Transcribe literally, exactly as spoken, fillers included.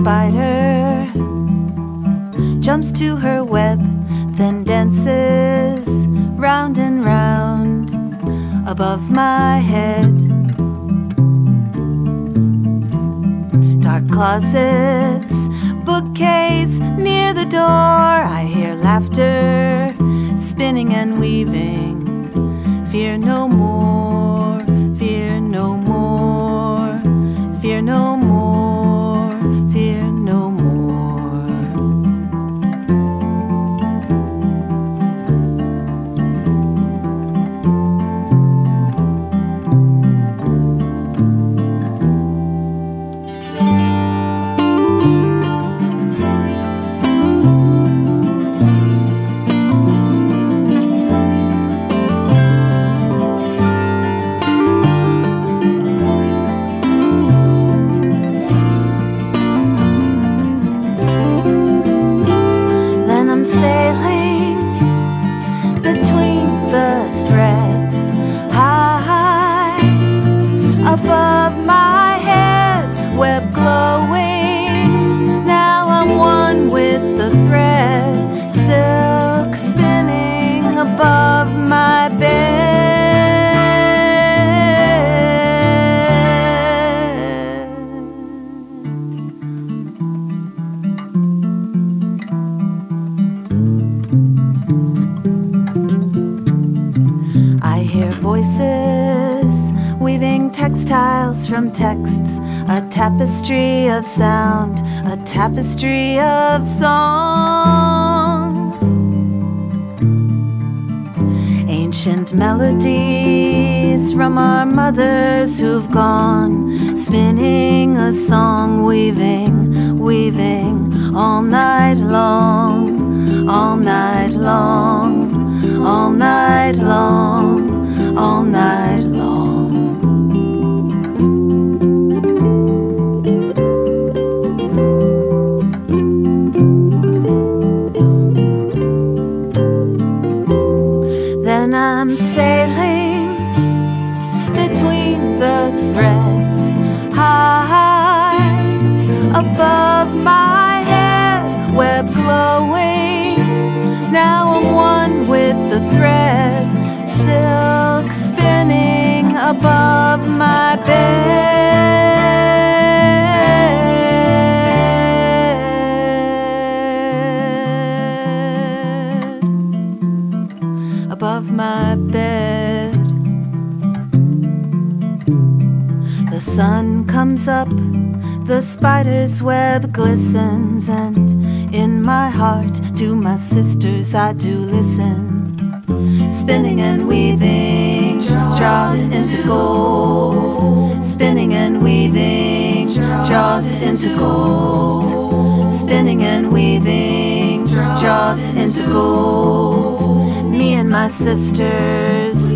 spider jumps to her web, then dances round and round above my head. Dark closets, bookcase near the door. I hear laughter, spinning and weaving. Fear no more, fear no more, fear no more, fear no more. Voices weaving textiles from texts, a tapestry of sound, a tapestry of song. Ancient melodies from our mothers who've gone, spinning a song, weaving, weaving all night long, all night long, all night long, all night long. Then I'm sailing between the threads, high above my head, web glowing. Now I'm one with the thread, silk spinning above my bed, above my bed. The sun comes up, the spider's web glistens, and in my heart to my sisters I do listen. Spinning and weaving, draws into gold. Spinning and weaving, draws into gold. Spinning and weaving, draws into gold. Me and my sisters